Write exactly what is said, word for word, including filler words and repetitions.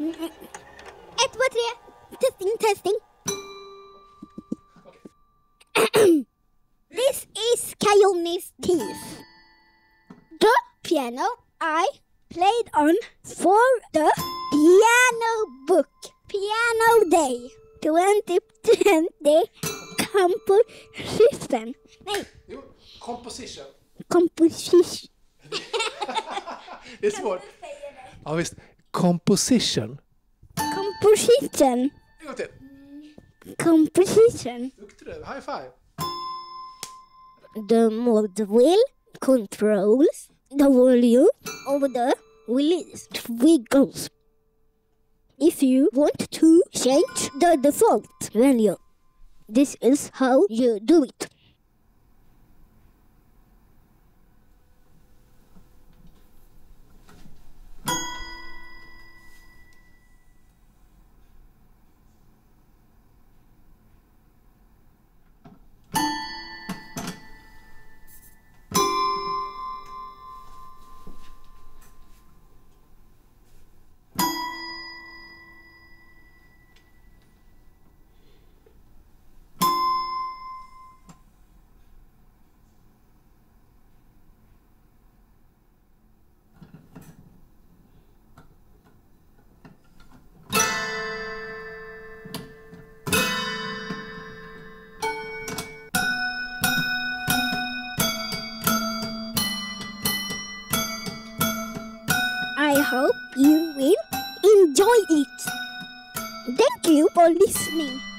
Ett, två, tre. Testing, testing. Okay. This is Khayones Keys. The piano I played on for the piano book. Piano Day twenty twenty composition. Nej. Jo, composition. Composition. Det är svårt. Ja visst. Composition. Composition. En gång till. Composition. Duktig du. High five. The mode wheel controls the volume of the release wiggles. If you want to change the default value, this is how you do it. I hope you will enjoy it. Thank you for listening.